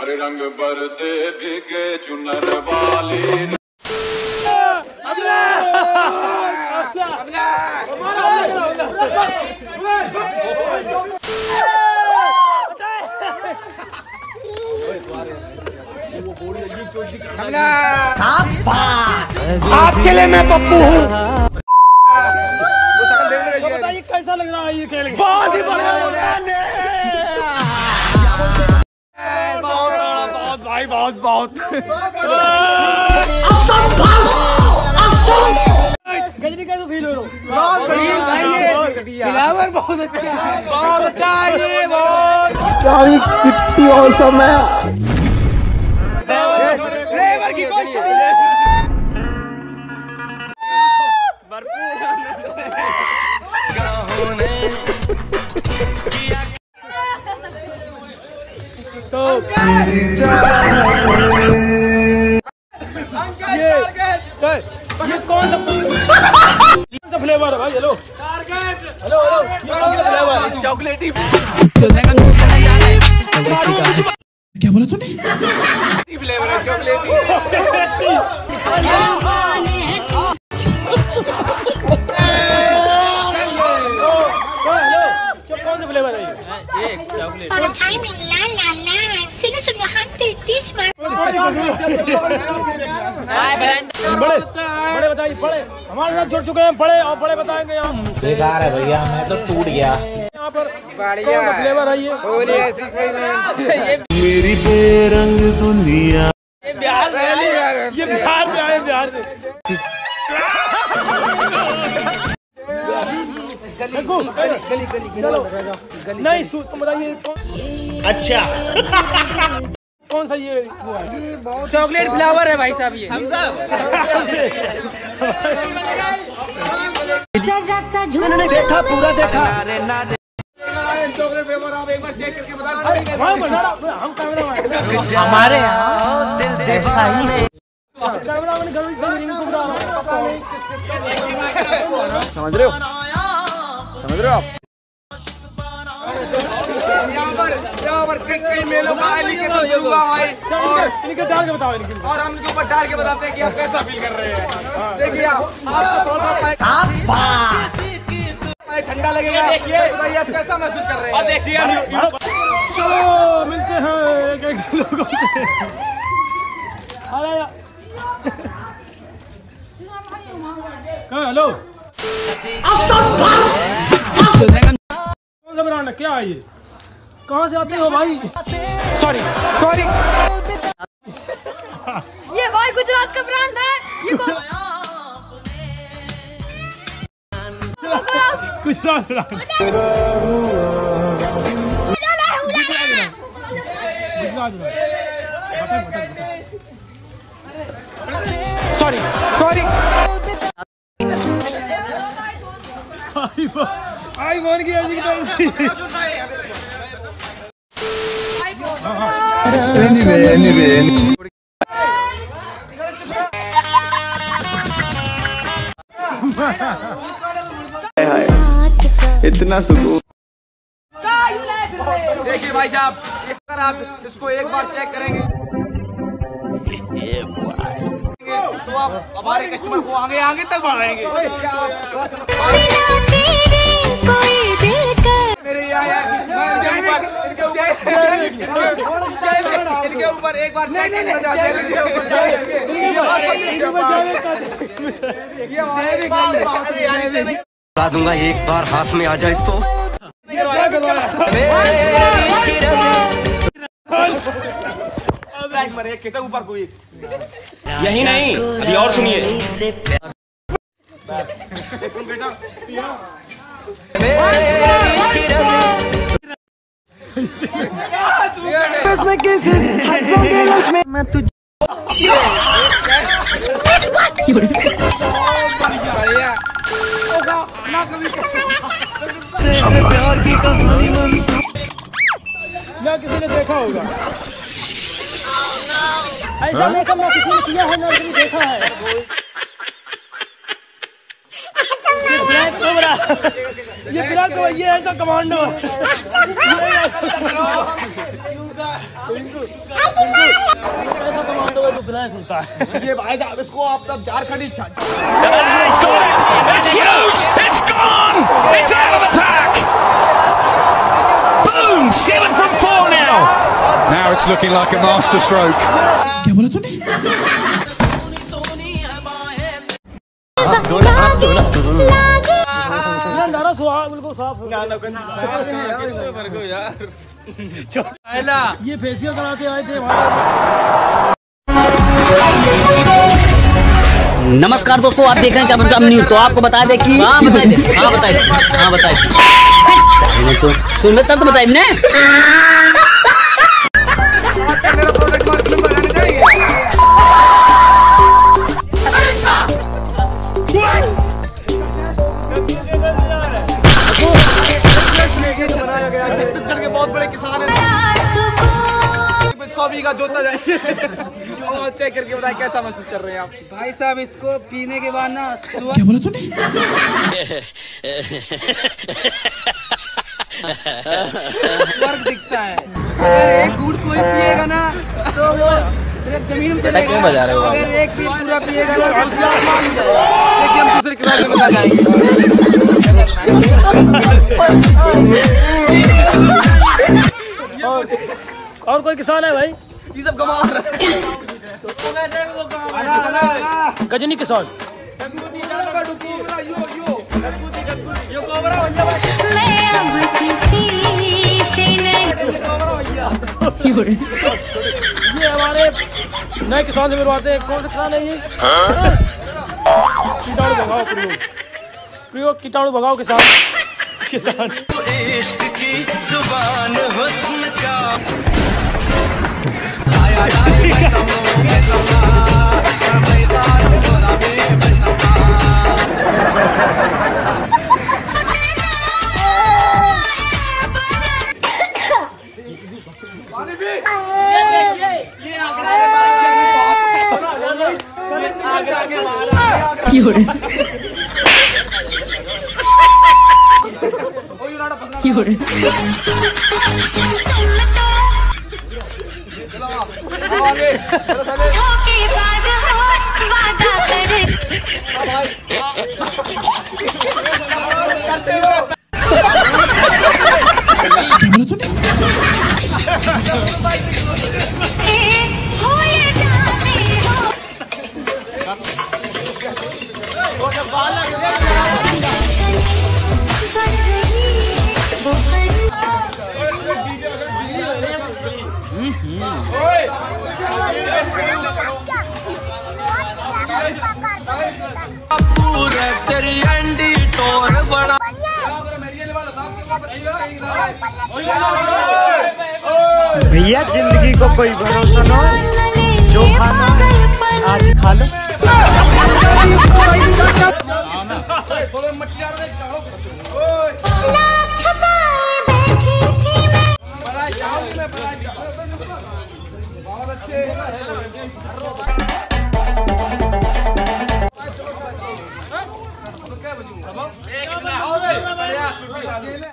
हरे रंग बरसे भीगे चुनर वाली। आपके लिए मैं पप्पू हूँ। बताइए कैसा लग रहा है ये खेल? बहुत ही बढ़िया बहुत भाई बहुत बहुत गजनी कैसे फील हो फ्लावर बहुत अच्छा है, बहुत अच्छा है ये, बहुत यार ये कितनी औसम है। फ्लेवर की कोई ये कौन सा फ्लेवर है भाई? हेलो हेलो हेलो, ये कौन सा फ्लेवर है? चॉकलेटी। क्या बोला तूने? फ्लेवर है चॉकलेटी। कौन सा फ्लेवर है ये? चॉकलेट। सुनो हम बड़े बताइए, बड़े हमारे साथ जुड़ चुके हैं, बड़े और बड़े बताएंगे यहाँ। बेकार है भैया, मैं तो टूट गया। यहाँ पर कौन सा फ्लेवर है ये? मेरी बेरंग दुनिया। ये बिहार से आए, बिहार से। नहीं तुम बताइए अच्छा कौन सा ये चॉकलेट फ्लेवर है भाई साहब ये। हम मैंने देखा पूरा देखा। चॉकलेट फ्लेवर आप एक बार चेक करके बता। हम कैमरा हमारे यहाँ दिल देखा ही नहीं। समझ रहे हो आप? यहाँ पर कई मेलों का लिखे तो होगा भाई, और इनके डाल के बताओ, और हम इनके ऊपर डाल के बताते हैं कि आप कैसा फील कर रहे हैं। देखिए आपको थोड़ा सा ठंडा लगेगा, बताइए आप कैसा महसूस कर रहे हैं। देखिए चलो मिलते हैं एक एक लोगों से। हेलो कौन सा ब्रांड है? क्या है ये? कहाँ से आते हो भाई? सॉरी ये भाई गुजरात का ब्रांड है। ये कौन? गुजरात ब्रांड। सॉरी आईफोन की Anyway. इतना सुकून। देखिए भाई साहब, अगर आप इसको एक बार चेक करेंगे तो आप हमारे कस्टमर को आगे तक बढ़ाएंगे। इनके ऊपर एक बार बता दूंगा, एक बार हाथ में आ जाए तो। ऊपर कोई यही नहीं, अभी और सुनिए। मैं तुझ ना किसी ने देखा होगा ऐसा मेकअप ना किसी ने किया है, ना किसी ने देखा है। ये विराट कोहली ये ऐसा कमांडो ऐसा कमांडो है तो विराट खुलता है। ये भाई साहब इसको आप तब झारखंडी It's huge! It's gone! It's out of the pack! Boom! 7 from 4 now! Now it's looking like a master stroke. क्या बोला तूने? नारा सुहा बिल्कुल साफ हो गया। ये फेसियल कराते आए थे नमस्कार दोस्तों, आप देख रहे हैं चमन न्यूज। तो आपको बता दें कि बताइए तो सुन में तब तो बताइए ने छत्तीसगढ़ के बहुत बड़े किसान हैं। 100 बीघा जोता जाएंगे। और चेक करके बताएं कैसा महसूस कर रहे हैं आप? भाई साहब इसको पीने के बाद ना क्या बोला तूने? फर्क दिखता है। अगर एक घूंट कोई पिएगा ना तो वो सिर्फ जमीन में चलेगा। अगर एक पीप पूरा पिएगा ना तो आसमान में जाएगा। देखिए हम दूसरे किसान में बता जाएंगे। और कोई किसान है भाई? ये सब कमा रहे हैं। गजनी किसान ये हमारे नए किसान से मिलवाते हैं। कौन सा किसान है ये? कीटाणु भगाओ प्रयोग कीटाणु भगाओ किसान। इश्क की जुबान हुस्न का पूरा तेरी अंडी टोर बड़ा भैया जिंदगी को कोई भरोसा ना, जो खाना आज खा लो। बहुत अच्छे।